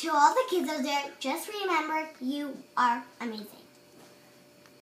to all the kids out there, just remember, you are amazing.